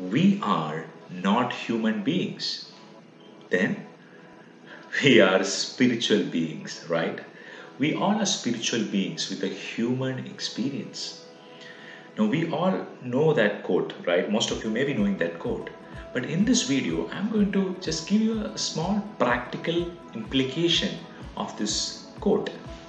we are not human beings, then we are spiritual beings, right? We all are spiritual beings with a human experience. Now, we all know that quote, right? Most of you may be knowing that quote. But in this video, I'm going to just give you a small practical implication of this quote.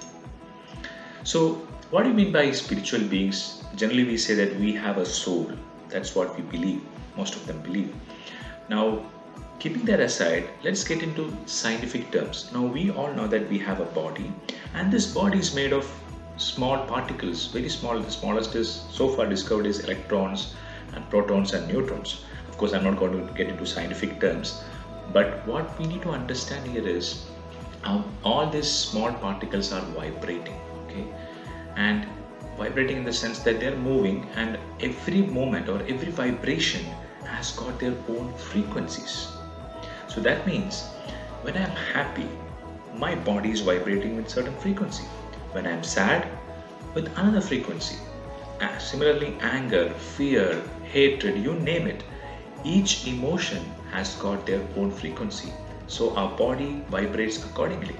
So, what do you mean by spiritual beings? Generally, we say that we have a soul. That's what we believe. Most of them believe. Now, keeping that aside, let's get into scientific terms. Now, we all know that we have a body, and this body is made of small particles, very small. The smallest is so far discovered is electrons and protons and neutrons. Of course, I'm not going to get into scientific terms, but what we need to understand here is all these small particles are vibrating, okay, and vibrating in the sense that they're moving, and every moment or every vibration has got their own frequencies. So that means when I'm happy, my body is vibrating with certain frequency. When I'm sad, with another frequency. Similarly, anger, fear, hatred, you name it, each emotion has got their own frequency. So our body vibrates accordingly.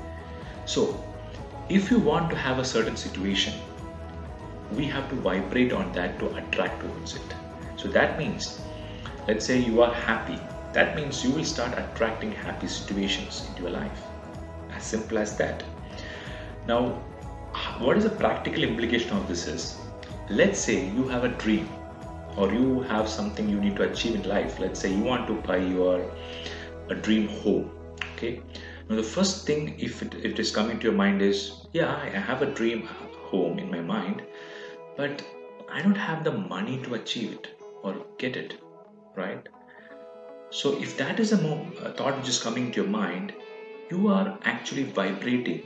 So if you want to have a certain situation, we have to vibrate on that to attract towards it. So that means, let's say you are happy, that means you will start attracting happy situations into your life. As simple as that. Now, what is the practical implication of this is, let's say you have a dream or you have something you need to achieve in life. Let's say you want to buy a dream home, okay? Now the first thing, if it is coming to your mind is, yeah, I have a dream home in my mind, but I don't have the money to achieve it or get it, right? So if that is a thought which is coming to your mind, you are actually vibrating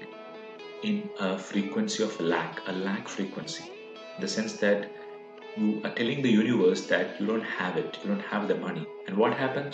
in a frequency of lack, a lack frequency, in the sense that you are telling the universe that you don't have it, you don't have the money. And what happens?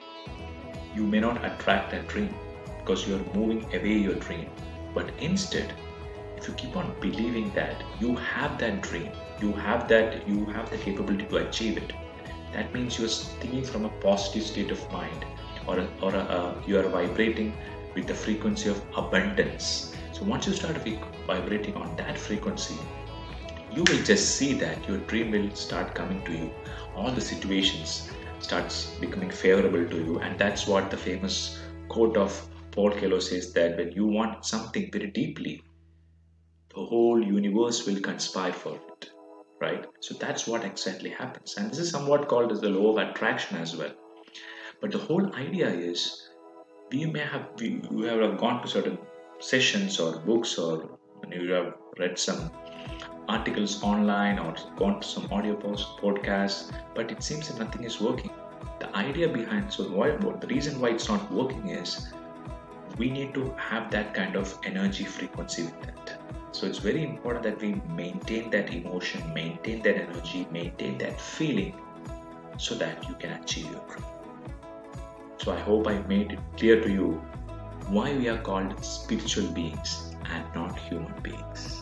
You may not attract that dream because you're moving away your dream. But instead, if you keep on believing that you have that dream, you have the capability to achieve it, that means you're thinking from a positive state of mind, or you are vibrating with the frequency of abundance. So once you start vibrating on that frequency, you will just see that your dream will start coming to you. All the situations starts becoming favorable to you, and that's what the famous quote of Paul Coelho says, that when you want something very deeply, the whole universe will conspire for it, right? So that's what exactly happens, and this is somewhat called as the law of attraction as well. But the whole idea is, you have gone to certain sessions or books, or you have read some articles online or gone to some audio podcasts, but it seems that nothing is working. The idea behind, the reason why it's not working is, we need to have that kind of energy frequency with that. So it's very important that we maintain that emotion, maintain that energy, maintain that feeling, so that you can achieve your dream. So I hope I made it clear to you why we are called spiritual beings and not human beings.